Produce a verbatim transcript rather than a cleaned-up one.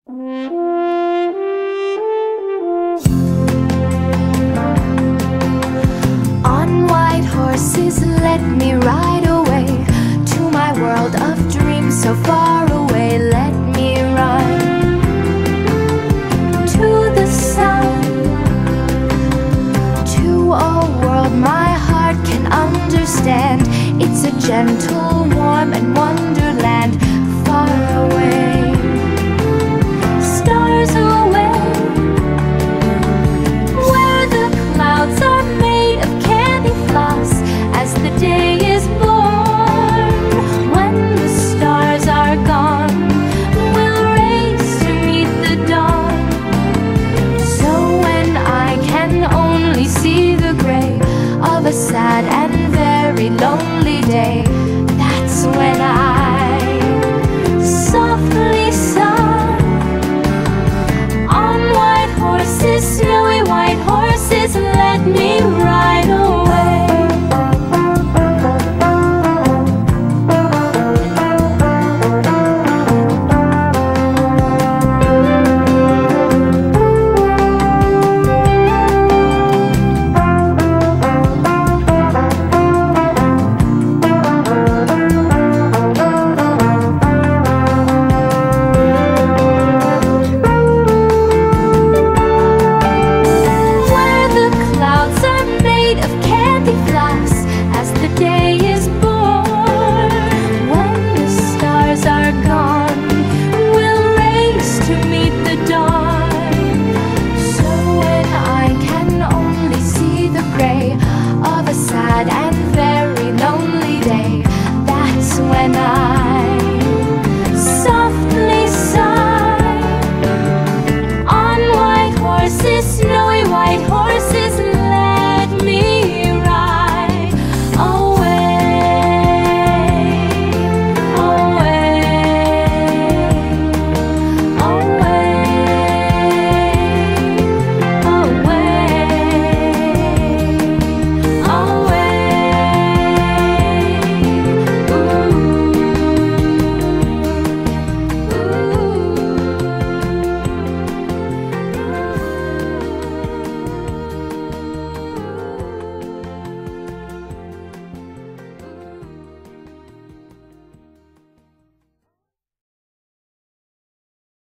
On white horses, let me ride away to my world of dreams, so far away. Let me run to the sun, to a world my heart can understand. It's a gentle